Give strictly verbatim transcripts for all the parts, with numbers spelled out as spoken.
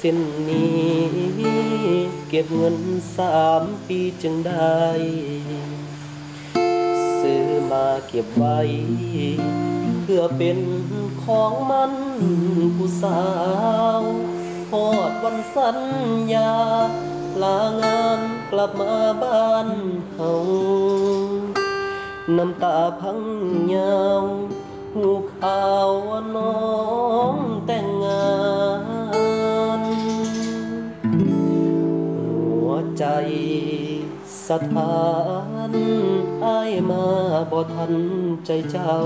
ส้นนี้เก็บเงินสามปีจึงได้ซื้อมาเก็บไว้เพื่อเป็นของมันผู้สาวพอดวันสัญญาลางานกลับมาบ้านเฮาน้ำตาพังยาวหูข่าวว่าน้องแต่งงานหัวใจสถานอ้ายมาบ่ทันใจเจ้า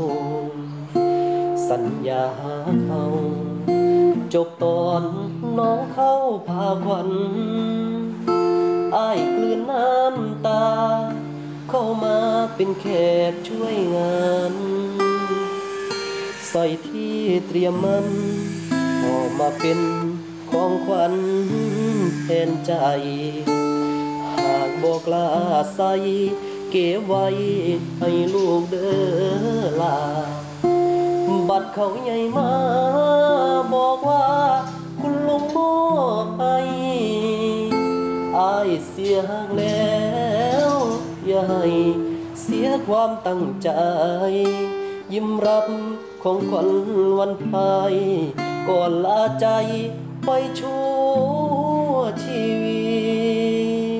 สัญญาเขาจบตอนน้องเข้าพาควันอ้ายกลืนน้ำตาเข้ามาเป็นแขกช่วยงานใส่ที่เตรียมมันออกมาเป็นของขวัญแทนใจหากบอกลาใส่เก็บไว้ให้ลูกเด้อลาบัดเขาใหญ่มาบอกว่าคุณลุงมอบให้อ้ายเสียแล้วอย่าให้เสียความตั้งใจยิ้มรับของขวัญวันพายก่อนลาใจไปชั่วชีวิต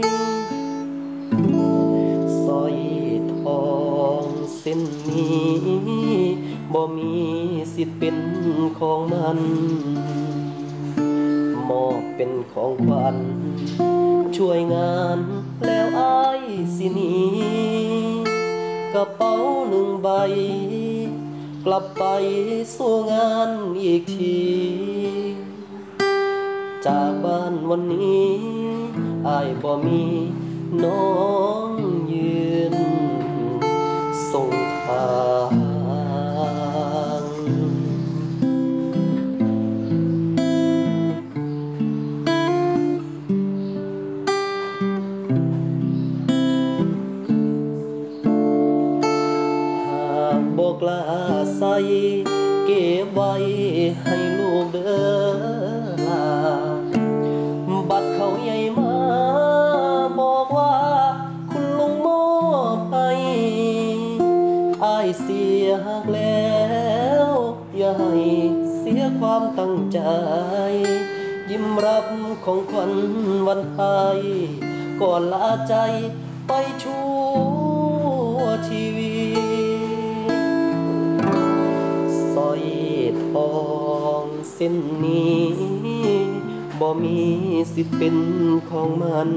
สร้อยทองเส้นนี้บ่มีสิทธิ์เป็นของมันมอบเป็นของขวัญช่วยงานแล้วอ้ายสิหนีกระเป๋าหนึ่งใบกลับไปสู่งานอีกทีจากบ้านวันนี้อ้ายบ่มีน้องยืนส่งทางบอกลาใส่เก็บไว้ให้ลูกเด้อลาบัดเขาใหญ่มาบอกว่าคุณลุงมอบให้อ้ายเสียแล้วอย่าให้เสียความตั้งใจยิ้มรับของขวัญวันไทยก่อนลาใจไปชั่วชีวิตสร้อยทองเส้นนี้บ่มีสิทธิ์เป็นของมัน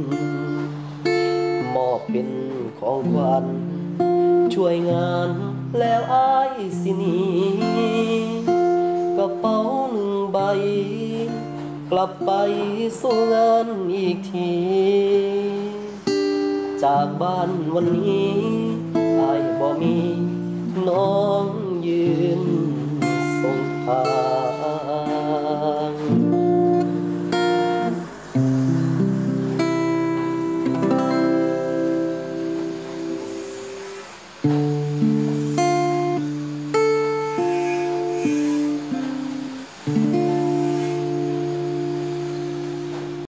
มอบเป็นของขวัญช่วยงานแล้วอ้ายสิหนีกระเป๋าหนึ่งใบกลับไปสู่งานอีกทีจากบ้านวันนี้อ้ายบ่มีน้องยืนส่งทาง